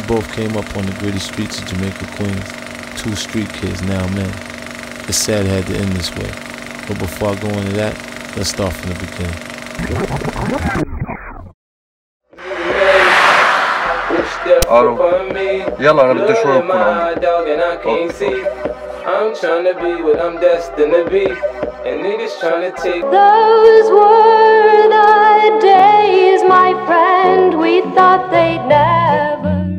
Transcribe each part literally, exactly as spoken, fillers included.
both came up on the gritty streets of Jamaica, Queens. Two street kids, now men. It's sad it had to end this way. But before I go into that, let's start from the beginning. الو يلا انا بدي شوي اكون عندك. I'm trying to be what I'm destined to be, and niggas trying to take. Those were the days, my friend, we thought they'd never end.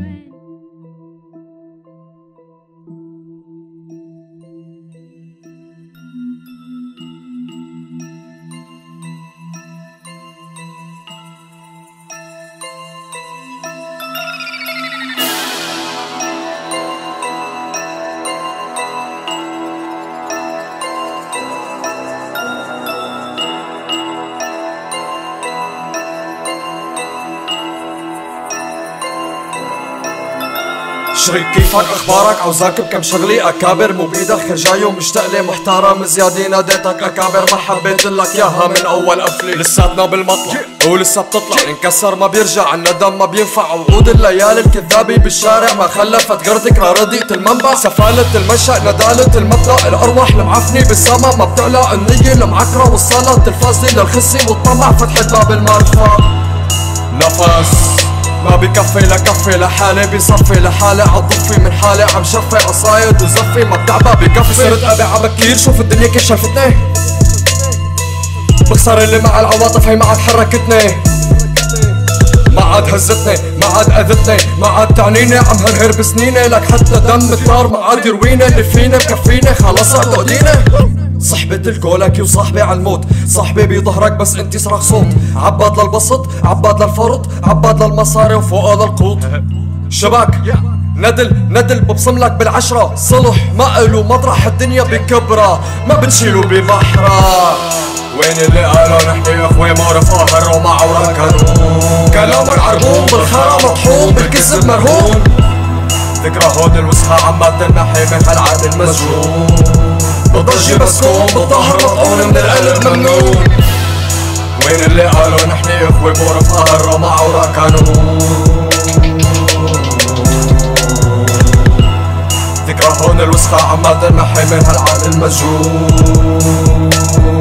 شريك كيفك اخبارك عاوزاك بكم شغلي اكابر مو بايدك خجاي ومشتاق لي محترم زيادة ناديتك اكابر ما حبيت لك ياها من اول قفلي لساتنا بالمطلع ولسه بتطلع انكسر ما بيرجع الندم ما بينفع وعود الليالي الكذابة بالشارع ما خلفت غير ذكرى رديئة المنبع سفالة المنشأ ندالة المبدأ الارواح المعفنة بالسما ما بتعلى النية المعكرة والصلاة الفاسدة للخسي والطمع فتحت باب المرفأ نفس ما بكفي لكفي لحالي بصفي لحالي عالضفي من حالي عم شفي قصايد وزفي ما بتعبى بكفي صرت ابي عبكير شوف الدنيا كيف شافتني بخسر اللي مع العواطف هي ما عاد حركتني ما عاد هزتني ما عاد اذتني ما عاد تعنيني عم هرهر بسنيني لك حتى دم الثار ما عاد يرويني اللي فيني مكفيني خلص اعتقديني صحبة الكولكي وصاحبي عالموت صاحبي بظهرك بس انتي صرخ صوت عباد للبسط عباد للفرط عباد للمصاري وفوقها للقوط شباك ندل ندل ببصملك بالعشرة صلح ما إلو مطرح الدنيا بكبرة ما بتشيلو ببحرة وين اللي قالوا نحكي اخوي معرف قاهر وما عورة كانون كلامك عربون بالخرا مطحون بالكذب مرهون ذكرى هون الوسخة عما تنحي من هالعقل المسجون بضجي مسكون بالظهر مطعون من القلب ممنون وين اللي قالوا نحن اخوي معرف قهر وما عورة كانون ذكرى هون الوسخة عما تنحي من هالعقل المسجون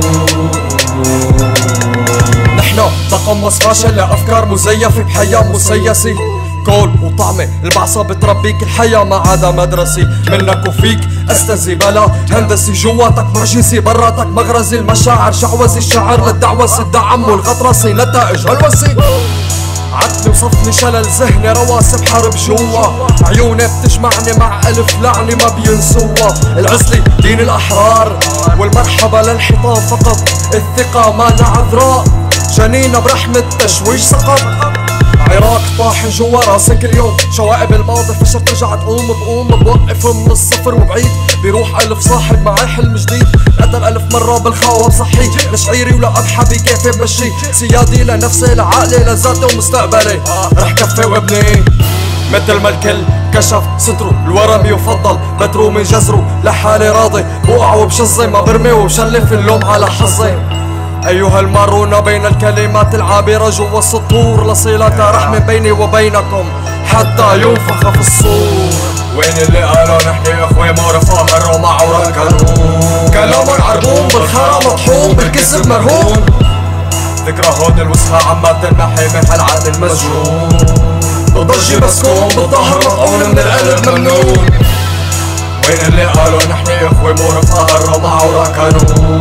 نحن تقمص فاشل لأفكار مزيفة بحياة مسيسة كول وطعمة البعصة بتربيك الحياة ما عدا مدرسي منك وفيك استزي بلا هندسي جواتك معجزي براتك مغرزي المشاعر شعوذي الشعر للدعوسي الدعم والغطرسي نتائج هلوسي عقلي وصفني شلل ذهني رواسب حرب جوا عيوني بتجمعني مع ألف لعنة ما بينسوا العزلي دين الأحرار والمرحبا للحيطان فقط الثقة ما عذراء جنينة برحمة تشويش سقط عراق طاحن جوا راسي كل يوم شوائب الماضي فشر ترجع تقوم بقوم بوقف من الصفر وبعيد بيروح ألف صاحب معي حلم جديد قتل ألف مرة بالخواب صحي لشعيري ولا أضحى كيف بمشي سيادي لنفسي لعقلي لذاتي ومستقبلي رح كفي وابني مثل ما الكل كشف ستره الورم يفضل بترو من جزره لحالي راضي بوقع وبشظي ما برمي وبشلف اللوم على حظي أيها المارونة بين الكلمات العابرة جوا السطور لصلة رحم بيني وبينكم حتى ينفخ في الصور وين اللي قالوا نحكي اخوي معرف قاهر وما عورة كانون كلامك عربون بالخرا مطحون بالكذب مرهون ذكرى هون الوسخة عما تنحي من هالعقل المسجون بضجي مسكون بالظهر مطعون من القلب ممنون وين اللي قالوا نحكي اخوي معرف قاهر وما عورة كانون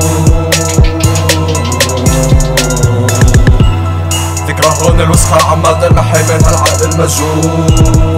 ذكرى هون الوسخة عما تنحي من هالعقل المسجون